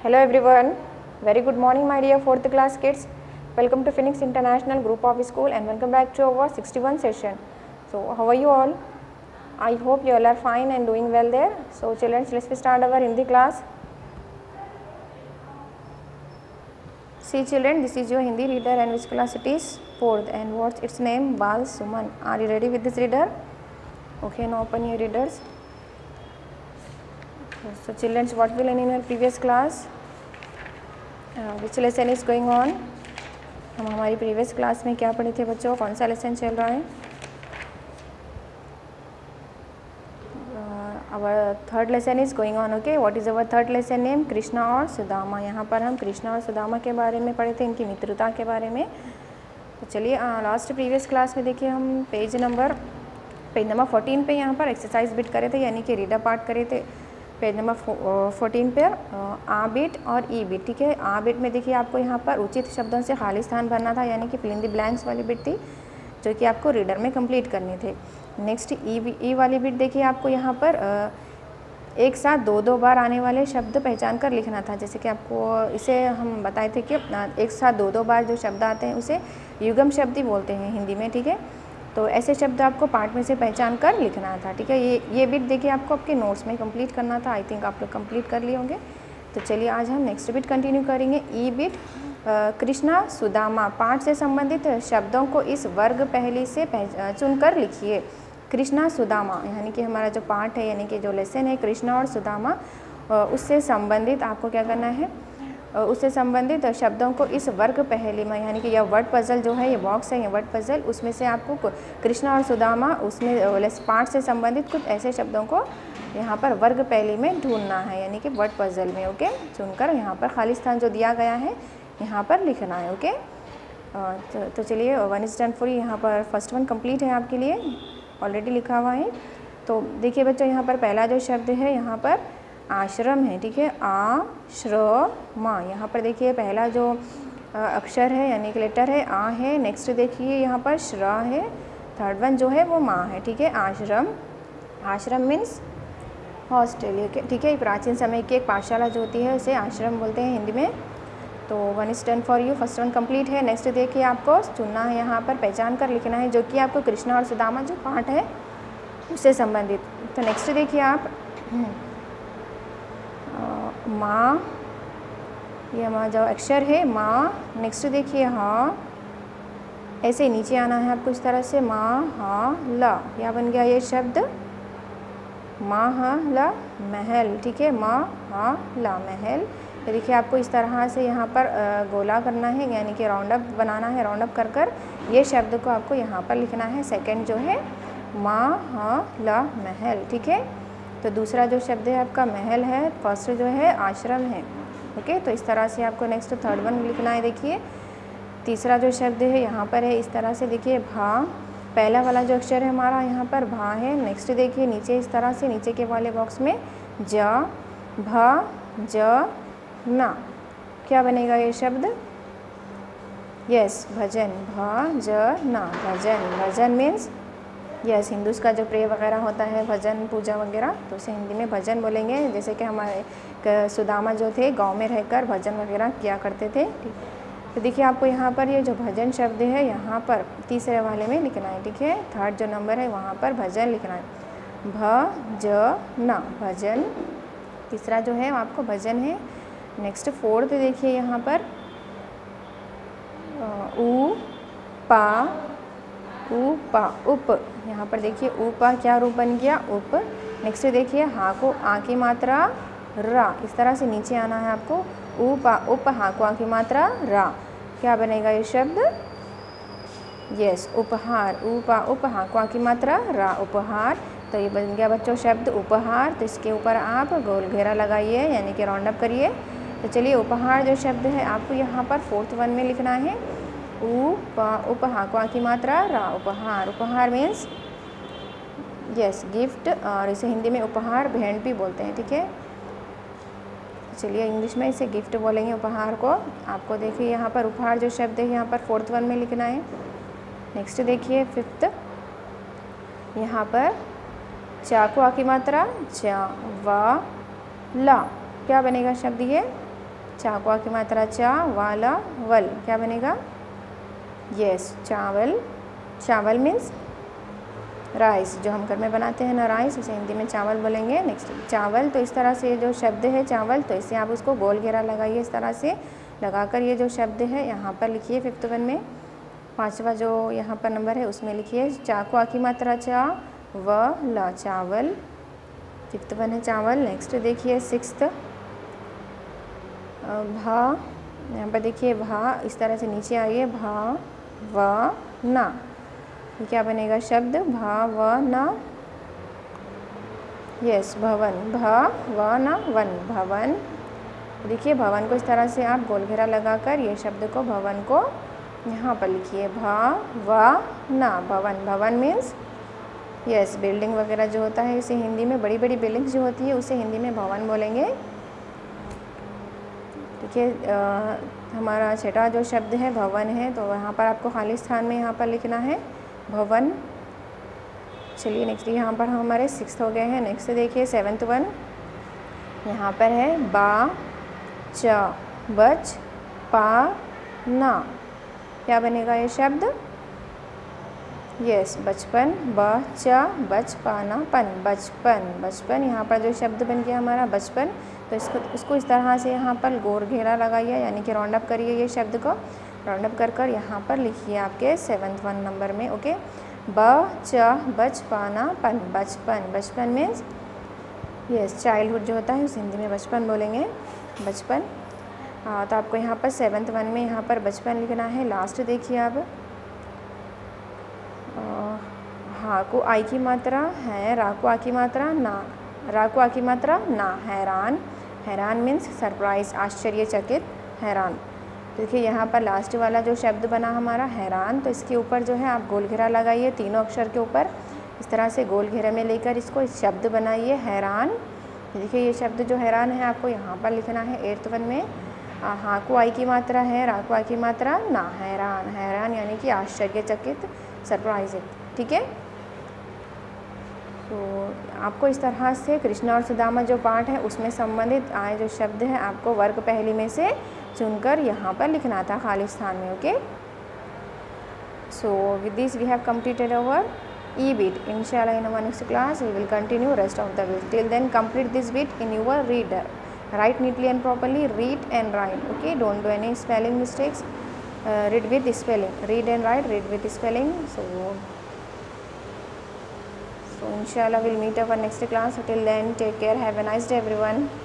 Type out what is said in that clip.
Hello everyone, very good morning my dear 4th class kids. Welcome to Phoenix International Group of School and welcome back to our 61 session. So how are you all? I hope you all are fine and doing well there. So children, let's start our Hindi class. See children, this is your Hindi reader and which class it is? 4th, and what's its name? Bal Suman. Are you ready with this reader? Okay, now open your readers. So children, what we learn in your previous class? Which lesson is going on? हम हमारी previous class में क्या पढ़े थे बच्चों? कौन सा lesson चल रहा है? Our third lesson is going on. Okay, what is our third lesson name? Krishna और सुदामा. यहाँ पर हम कृष्णा और सुदामा के बारे में पढ़े थे, इनकी मित्रता के बारे में. तो चलिए लास्ट प्रीवियस क्लास में देखिए हम पेज नंबर 14 पे यहाँ पर एक्सरसाइज बिट करे थे, यानी कि रीडर पार्ट करे थे. पेज नंबर 14 पर आ बिट और ई बिट. ठीक है, आ बिट में देखिए आपको यहाँ पर उचित शब्दों से खाली स्थान भरना था, यानी कि फिल इन द ब्लैंक्स वाली बिट थी जो कि आपको रीडर में कंप्लीट करनी थे. नेक्स्ट ई वाली बिट देखिए आपको यहाँ पर एक साथ दो बार आने वाले शब्द पहचान कर लिखना था. जैसे कि आपको इसे हम बताए थे कि एक साथ दो बार जो शब्द आते हैं उसे युगम शब्द ही बोलते हैं हिंदी में. ठीक है, तो ऐसे शब्द आपको पार्ट में से पहचान कर लिखना था. ठीक है, ये बिट देखिए आपको आपके नोट्स में कंप्लीट करना था. आई थिंक आप लोग कंप्लीट कर लिए होंगे. तो चलिए आज हम नेक्स्ट बिट कंटिन्यू करेंगे. ई बिट कृष्णा सुदामा पाठ से संबंधित शब्दों को इस वर्ग पहली से चुनकर लिखिए. कृष्णा सुदामा यानी कि हमारा जो पाठ है, यानी कि जो लेसन है कृष्णा और सुदामा, उससे संबंधित आपको क्या करना है, उससे संबंधित शब्दों को इस वर्ग पहेली में, यानी कि यह वर्ड पजल जो है, ये बॉक्स है, ये वर्ड पजल, उसमें से आपको कृष्णा और सुदामा उसमें पाठ से संबंधित कुछ ऐसे शब्दों को यहाँ पर वर्ग पहेली में ढूंढना है, यानी कि वर्ड पजल में. ओके, चुनकर यहाँ पर खाली स्थान जो दिया गया है यहाँ पर लिखना है. ओके, तो चलिए वन इज डन फॉर. यहाँ पर फर्स्ट वन कंप्लीट है आपके लिए, ऑलरेडी लिखा हुआ है. तो देखिए बच्चों, यहाँ पर पहला जो शब्द है यहाँ पर आश्रम है. ठीक है, आश्रमा. यहाँ पर देखिए पहला जो अक्षर है यानी कि लेटर है आ है. नेक्स्ट देखिए यहाँ पर श्र है. थर्ड वन जो है वो माँ है. ठीक है, आश्रम. आश्रम मीन्स हॉस्टल. ठीक है, प्राचीन समय की एक पाठशाला जो होती है उसे आश्रम बोलते हैं हिंदी में. तो one is done for you, first one complete है. नेक्स्ट देखिए आपको चुनना है, यहाँ पर पहचान कर लिखना है जो कि आपको कृष्णा और सुदामा जो पाठ है उससे संबंधित. तो नेक्स्ट देखिए आप माँ, ये हमारा जो अक्षर है माँ. नेक्स्ट देखिए हाँ, ऐसे नीचे आना है आपको इस तरह से माँ हा ला. क्या बन गया ये शब्द? माँ हा ला महल. ठीक है, माँ हा ला महल. देखिए आपको इस तरह से यहाँ पर गोला करना है, यानी कि राउंड अप बनाना है. राउंड अप कर कर ये शब्द को आपको यहाँ पर लिखना है. सेकंड जो है माँ हा ला महल. ठीक है, तो दूसरा जो शब्द है आपका महल है, फर्स्ट जो है आश्रम है. ओके, तो इस तरह से आपको नेक्स्ट थर्ड वन लिखना है. देखिए तीसरा जो शब्द है यहाँ पर है इस तरह से. देखिए भा, पहला वाला जो अक्षर है हमारा यहाँ पर भा है. नेक्स्ट देखिए नीचे इस तरह से, नीचे के वाले बॉक्स में ज भा ज ना. क्या बनेगा ये शब्द? यस, भजन. भा ज ना भजन. भजन मीन्स यस, हिंदूज का जो प्रे वगैरह होता है, भजन पूजा वगैरह, तो उसे हिंदी में भजन बोलेंगे. जैसे कि हमारे सुदामा जो थे गांव में रहकर भजन वगैरह किया करते थे. ठीक, तो देखिए आपको यहाँ पर ये जो भजन शब्द है यहाँ पर तीसरे वाले में लिखना है. ठीक है, थर्ड जो नंबर है वहाँ पर भजन लिखना है. भ ज ना भजन, तीसरा जो है आपको भजन है. नेक्स्ट फोर्थ देखिए यहाँ पर उ पा उप. यहाँ पर देखिए उपा क्या रूप बन गया? उप. नेक्स्ट देखिए हाँ को आ की मात्रा रा, इस तरह से नीचे आना है आपको. उपा उप, हाँ को आ की मात्रा रा. क्या बनेगा ये शब्द? यस, उपहार. उपा उप, हाँ को आ की मात्रा रा, उपहार. तो ये बन गया बच्चों शब्द उपहार. तो इसके ऊपर आप गोल घेरा लगाइए, यानी कि राउंड अप करिए. तो चलिए उपहार जो शब्द है आपको यहाँ पर फोर्थ वन में लिखना है. उपहार को आ की मात्रा रा, उपहार. उपहार मीन्स यस गिफ्ट, और इसे हिंदी में उपहार भेंट भी बोलते हैं. ठीक है, चलिए इंग्लिश में इसे गिफ्ट बोलेंगे उपहार को. आपको देखिए यहाँ पर उपहार जो शब्द है यहाँ पर फोर्थ वन में लिखना है. नेक्स्ट देखिए फिफ्थ, यहाँ पर चाकू आ की मात्रा चा वा ला. क्या बनेगा शब्द ये? चा को आ की मात्रा चा, वाला वल, क्या बनेगा? यस, चावल। चावल मीन्स राइस, जो हम घर में बनाते हैं ना राइस, उसे हिंदी में चावल बोलेंगे। नेक्स्ट चावल, तो इस तरह से जो शब्द है चावल, तो इससे आप उसको गोल घेरा लगाइए, इस तरह से लगाकर ये जो शब्द है यहाँ पर लिखिए। 5th वन में 5वां जो यहाँ पर नंबर है उसमें लिखिए चा को आ की मात्रा चा, व ला, चावल। 5th वन है चावल। नेक्स्ट देखिए 6th भा, यहाँ पर देखिए भा, इस तरह से नीचे आइए, भा व ना, ये क्या बनेगा शब्द? भा व ना, यस भवन, भा व ना वन, भवन। देखिए भवन को इस तरह से आप गोल घेरा लगाकर ये शब्द को, भवन को यहाँ पर लिखिए, भा व ना, भवन। भवन मीन्स यस बिल्डिंग वगैरह जो होता है, इसे हिंदी में बड़ी बड़ी बिल्डिंग्स जो होती है उसे हिंदी में भवन बोलेंगे। देखिए हमारा छठा जो शब्द है भवन है, तो यहाँ पर आपको खाली स्थान में यहाँ पर लिखना है भवन। चलिए नेक्स्ट यहाँ पर हमारे 6th हो गए हैं। नेक्स्ट देखिए 7th वन, यहाँ पर है बा च बच पा ना, क्या बनेगा ये शब्द? यस बचपन, ब च बच पा ना पन, बचपन। बचपन, यहाँ पर जो शब्द बन गया हमारा बचपन, तो इसको इस तरह से यहाँ पर गोल घेरा लगाइए, यानी कि राउंड अप करिए ये शब्द को, राउंड अप कर यहाँ पर लिखिए आपके 7th वन नंबर में। ओके, ब च बच पाना पन, बचपन। बचपन मीन्स यस चाइल्डहुड जो होता है उस हिंदी में बचपन बोलेंगे, बचपन। तो आपको यहाँ पर 7th वन में यहाँ पर बचपन लिखना है। लास्ट देखिए अब हा को आई की मात्रा है, रा को आ की मात्रा ना, रा को आ की मात्रा ना, हैरान। हैरान मीन्स सरप्राइज, आश्चर्यचकित, हैरान। देखिए यहाँ पर लास्ट वाला जो शब्द बना हमारा हैरान, तो इसके ऊपर जो है आप गोल घेरा लगाइए, तीनों अक्षर के ऊपर इस तरह से गोल घेरे में लेकर इसको इस शब्द बनाइए हैरान। देखिए ये शब्द जो हैरान है आपको यहाँ पर लिखना है 8th वन में। हाँ को आई की मात्रा है, रा को आ की मात्रा ना, हैरान। हैरान यानी कि आश्चर्यचकित, सरप्राइज, ठीक है। तो आपको इस तरह से कृष्णा और सुदामा जो पाठ है उसमें संबंधित आए जो शब्द हैं आपको वर्ग पहली में से चुनकर यहाँ पर लिखना था खाली स्थान में। Okay, so with this we have completed our E bit. Inshallah in our next class we will continue rest of the bit. Till then complete this bit in your reader. Write neatly and properly, read and write. Okay, don't do any spelling mistakes. Read with spelling, read and write, read with spelling. So inshallah we'll meet up our next class. Till then take care, have a nice day everyone.